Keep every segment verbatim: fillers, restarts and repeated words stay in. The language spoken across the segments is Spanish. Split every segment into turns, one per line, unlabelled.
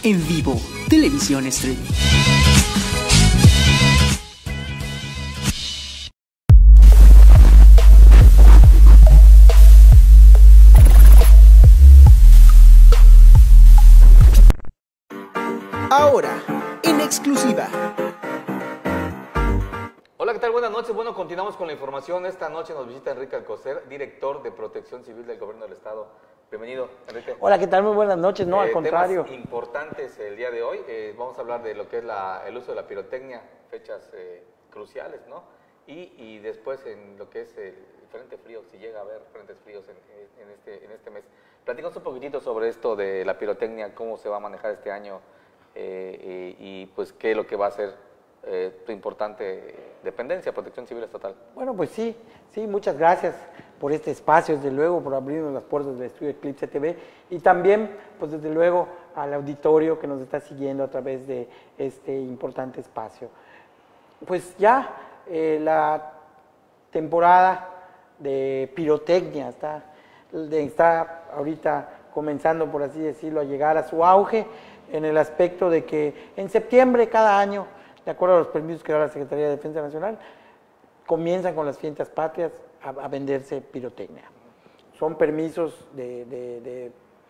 En vivo, Televisión Streaming. Ahora, en exclusiva.
Hola, ¿qué tal? Buenas noches. Bueno, continuamos con la información. Esta noche nos visita Enrique Alcocer, director de Protección Civil del Gobierno del Estado. Bienvenido, Enrique.
Hola, ¿qué tal? Muy buenas noches. No,
eh,
al contrario.
Temas importantes el día de hoy. Eh, vamos a hablar de lo que es la, el uso de la pirotecnia, fechas eh, cruciales, ¿no? Y, y después en lo que es el frente frío, si llega a haber frentes fríos en, en, este, en este mes. Platícanos un poquitito sobre esto de la pirotecnia, cómo se va a manejar este año eh, y, y pues qué es lo que va a ser eh, tu importante dependencia, Protección Civil Estatal.
Bueno, pues sí, sí, muchas gracias por este espacio, desde luego, por abrirnos las puertas del estudio Eclipse T V y también, pues desde luego, al auditorio que nos está siguiendo a través de este importante espacio. Pues ya eh, la temporada de pirotecnia está, de, está ahorita comenzando, por así decirlo, a llegar a su auge, en el aspecto de que en septiembre cada año, de acuerdo a los permisos que da la Secretaría de Defensa Nacional, comienzan con las fiestas patrias a, a venderse pirotecnia. Son permisos de, de, de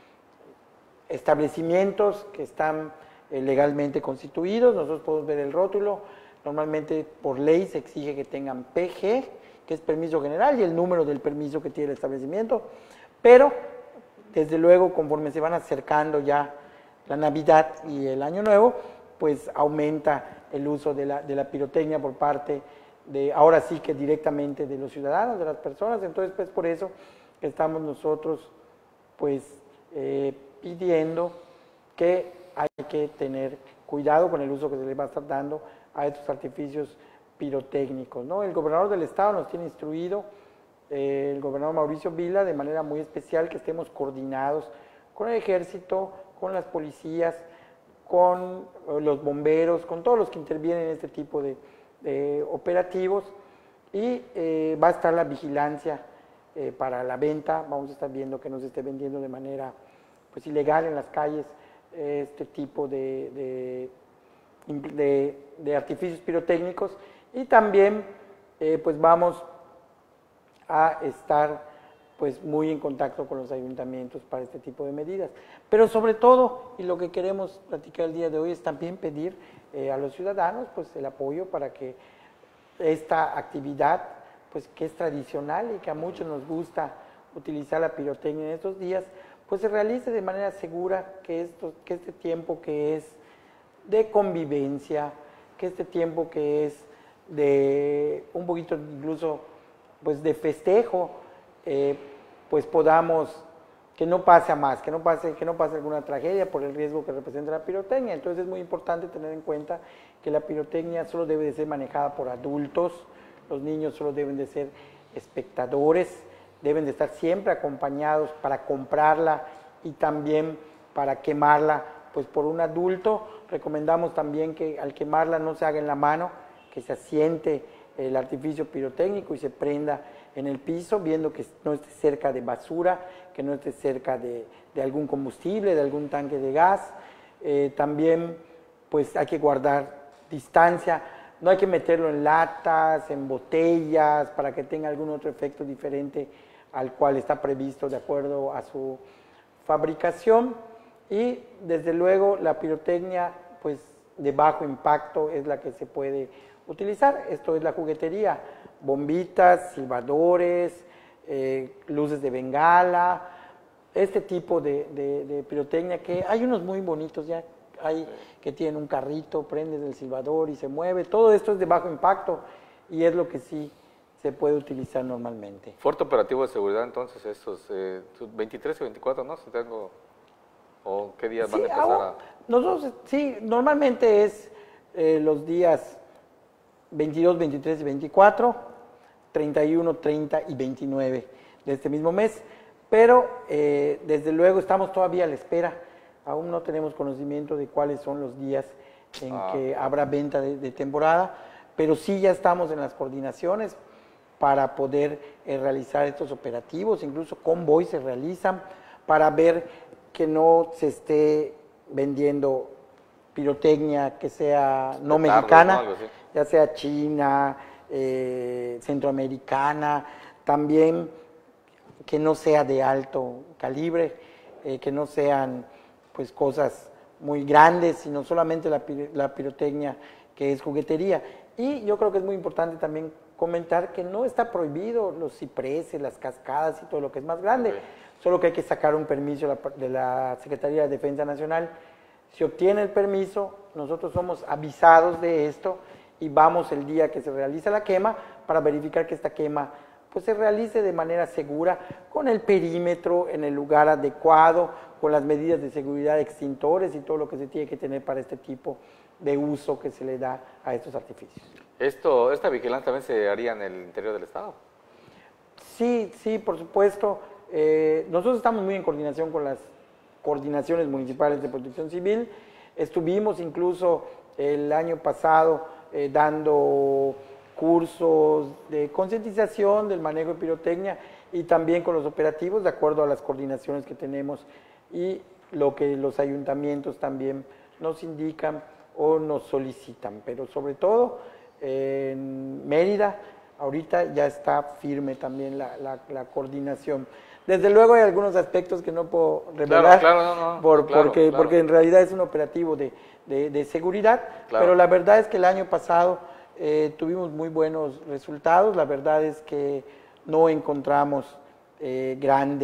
establecimientos que están eh, legalmente constituidos. Nosotros podemos ver el rótulo. Normalmente por ley se exige que tengan P G, que es permiso general, y el número del permiso que tiene el establecimiento. Pero, desde luego, conforme se van acercando ya la Navidad y el Año Nuevo, pues aumenta el uso de la, de la pirotecnia por parte de, ahora sí que directamente de los ciudadanos, de las personas. Entonces, pues por eso estamos nosotros, pues, eh, pidiendo que hay que tener cuidado con el uso que se le va a estar dando a estos artificios pirotécnicos, ¿no? El gobernador del estado nos tiene instruido, eh, el gobernador Mauricio Vila, de manera muy especial, que estemos coordinados con el ejército, con las policías, con los bomberos, con todos los que intervienen en este tipo de, de operativos, y eh, va a estar la vigilancia eh, para la venta. Vamos a estar viendo que no se esté vendiendo de manera pues ilegal en las calles eh, este tipo de, de, de, de artificios pirotécnicos, y también eh, pues vamos a estar pues muy en contacto con los ayuntamientos para este tipo de medidas. Pero sobre todo, y lo que queremos platicar el día de hoy, es también pedir eh, a los ciudadanos pues el apoyo para que esta actividad, pues que es tradicional y que a muchos nos gusta utilizar la pirotecnia en estos días, pues se realice de manera segura, que, esto, que este tiempo que es de convivencia, que este tiempo que es de un poquito incluso pues de festejo, Eh, pues podamos, que no pase a más, que no pase, que no pase alguna tragedia por el riesgo que representa la pirotecnia. Entonces es muy importante tener en cuenta que la pirotecnia solo debe de ser manejada por adultos, los niños solo deben de ser espectadores, deben de estar siempre acompañados para comprarla y también para quemarla pues por un adulto. Recomendamos también que al quemarla no se haga en la mano, que se asiente el artificio pirotécnico y se prenda en el piso, viendo que no esté cerca de basura, que no esté cerca de, de algún combustible, de algún tanque de gas. Eh, también pues hay que guardar distancia, no hay que meterlo en latas, en botellas, para que tenga algún otro efecto diferente al cual está previsto de acuerdo a su fabricación. Y desde luego la pirotecnia pues de bajo impacto es la que se puede utilizar. Esto es la juguetería, bombitas, silbadores, eh, luces de bengala, este tipo de, de, de pirotecnia, que hay unos muy bonitos ya, hay que tienen un carrito, prendes el silbador y se mueve. Todo esto es de bajo impacto y es lo que sí se puede utilizar normalmente.
Fuerte operativo de seguridad entonces estos, eh, veintitrés y veinticuatro, ¿no? Si tengo, ¿o qué días
Sí,
van a empezar a...?
Nosotros, sí, normalmente es eh, los días veintidós, veintitrés y veinticuatro, treinta y uno, treinta y veintinueve de este mismo mes, pero eh, desde luego estamos todavía a la espera, aún no tenemos conocimiento de cuáles son los días en ah. que habrá venta de, de temporada, pero sí ya estamos en las coordinaciones para poder eh, realizar estos operativos, incluso convoys se realizan para ver que no se esté vendiendo pirotecnia que sea no
Petardos,
mexicana,
¿no? Algo así.
ya sea china, eh, centroamericana, también que no sea de alto calibre, eh, que no sean pues cosas muy grandes, sino solamente la, pir- la pirotecnia que es juguetería. Y yo creo que es muy importante también comentar que no está prohibido los cipreses, las cascadas y todo lo que es más grande,
Ok.
solo que hay que sacar un permiso de la, de la Secretaría de Defensa Nacional. Si obtiene el permiso, nosotros somos avisados de esto y vamos el día que se realiza la quema para verificar que esta quema pues se realice de manera segura, con el perímetro en el lugar adecuado, con las medidas de seguridad, extintores y todo lo que se tiene que tener para este tipo de uso que se le da a estos artificios.
Esto, ¿Esta vigilancia también se haría en el interior del Estado?
Sí, sí, por supuesto. Eh, nosotros estamos muy en coordinación con las coordinaciones municipales de protección civil. Estuvimos incluso el año pasado eh, dando cursos de concientización del manejo de pirotecnia y también con los operativos de acuerdo a las coordinaciones que tenemos y lo que los ayuntamientos también nos indican o nos solicitan. Pero sobre todo eh, en Mérida ahorita ya está firme también la, la, la coordinación. Desde luego hay algunos aspectos que no puedo revelar,
Claro, claro, no, no,
por-
claro,
porque,
claro.
porque en realidad es un operativo de, de- de seguridad,
Claro.
pero la verdad es que el año pasado eh, tuvimos muy buenos resultados, la verdad es que no encontramos eh,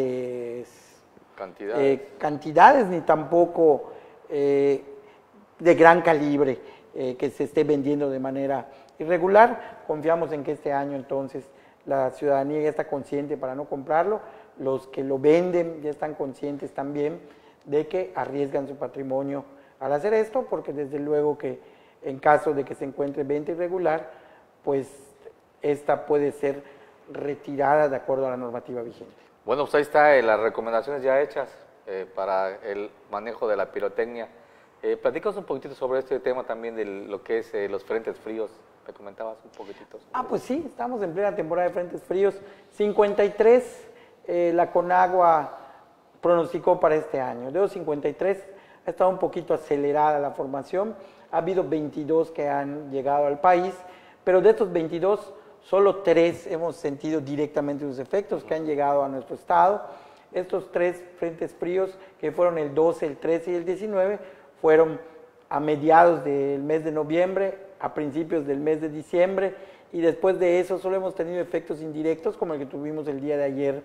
grandes
Cantidades.
eh, cantidades ni tampoco eh, de gran calibre eh, que se esté vendiendo de manera irregular. Confiamos en que este año entonces la ciudadanía ya está consciente para no comprarlo, los que lo venden ya están conscientes también de que arriesgan su patrimonio al hacer esto, porque desde luego que en caso de que se encuentre venta irregular, pues esta puede ser retirada de acuerdo a la normativa vigente.
Bueno, pues ahí está eh, las recomendaciones ya hechas eh, para el manejo de la pirotecnia. Eh, platícanos un poquitito sobre este tema también de lo que es eh, los frentes fríos. ¿Me comentabas un poquitito? sobre
Ah, pues sí, estamos en plena temporada de frentes fríos. cincuenta y tres eh, la Conagua pronosticó para este año. De los cincuenta y tres ha estado un poquito acelerada la formación. Ha habido veintidós que han llegado al país, pero de estos veintidós, solo tres hemos sentido directamente sus efectos que han llegado a nuestro estado. Estos tres frentes fríos, que fueron el doce, el trece y el diecinueve, fueron a mediados del mes de noviembre, a principios del mes de diciembre, y después de eso solo hemos tenido efectos indirectos, como el que tuvimos el día de ayer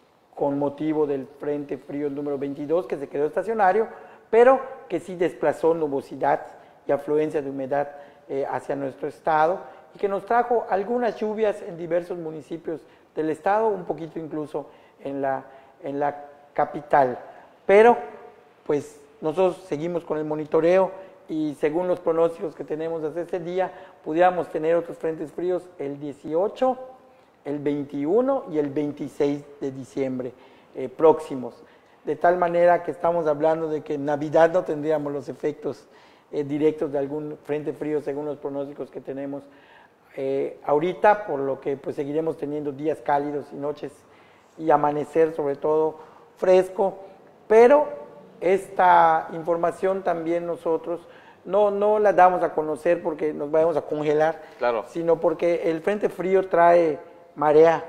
con motivo del frente frío número veintidós, que se quedó estacionario, pero que sí desplazó nubosidad y afluencia de humedad eh, hacia nuestro estado, y que nos trajo algunas lluvias en diversos municipios del estado, un poquito incluso en la, en la capital. Pero, pues, nosotros seguimos con el monitoreo y según los pronósticos que tenemos desde este día, pudiéramos tener otros frentes fríos el dieciocho, el veintiuno y el veintiséis de diciembre eh, próximos. De tal manera que estamos hablando de que en Navidad no tendríamos los efectos eh, directos de algún frente frío según los pronósticos que tenemos eh, ahorita, por lo que pues seguiremos teniendo días cálidos y noches y amanecer sobre todo fresco, pero esta información también nosotros no, no la damos a conocer porque nos vamos a congelar,
Claro.
sino porque el frente frío trae marea,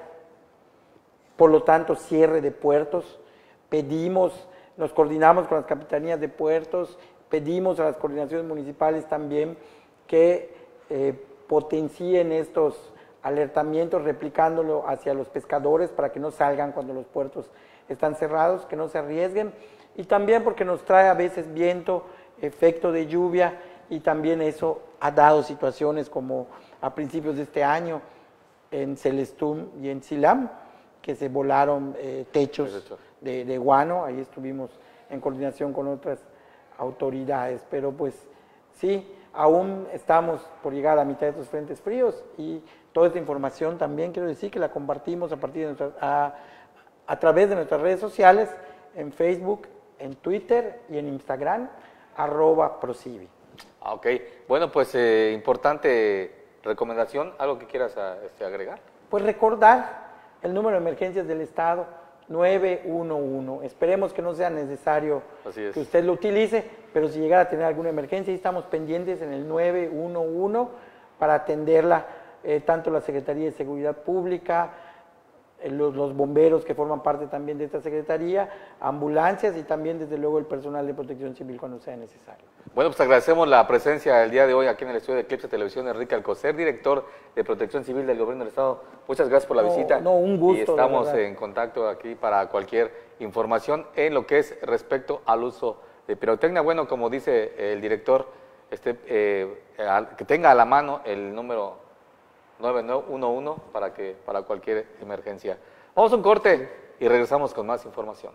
por lo tanto cierre de puertos. Pedimos, nos coordinamos con las capitanías de puertos, pedimos a las coordinaciones municipales también que eh, potencien estos alertamientos replicándolo hacia los pescadores para que no salgan cuando los puertos están cerrados, que no se arriesguen, y también porque nos trae a veces viento, efecto de lluvia, y también eso ha dado situaciones como a principios de este año en Celestún y en Silam, que se volaron eh, techos de, de guano. Ahí estuvimos en coordinación con otras autoridades, pero pues sí, aún estamos por llegar a la mitad de estos frentes fríos, y toda esta información también quiero decir que la compartimos a partir de nuestras, a, a través de nuestras redes sociales, en Facebook, en Twitter y en Instagram, arroba prosivi.
Ah, ok. Bueno, pues eh, importante recomendación. ¿Algo que quieras a, este, agregar?
Pues recordar el número de emergencias del Estado, nueve uno uno. Esperemos que no sea necesario
Así es.
que usted lo utilice, pero si llegara a tener alguna emergencia, estamos pendientes en el nueve uno uno para atenderla, eh, tanto la Secretaría de Seguridad Pública, eh, los, los bomberos que forman parte también de esta Secretaría, ambulancias y también desde luego el personal de Protección Civil cuando sea necesario.
Bueno, pues agradecemos la presencia el día de hoy aquí en el estudio de Eclipse Televisión, Enrique Alcocer, director de Protección Civil del Gobierno del Estado. Muchas gracias por la
No,
visita.
no, un gusto,
Y
de
estamos
verdad.
en contacto aquí para cualquier información en lo que es respecto al uso de pirotecnia. Bueno, como dice el director, este, eh, al- que tenga a la mano el número nueve uno uno para, que, para cualquier emergencia. Vamos a un corte y regresamos con más información.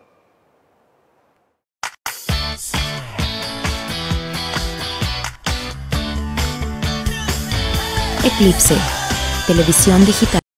Eclipse, televisión digital.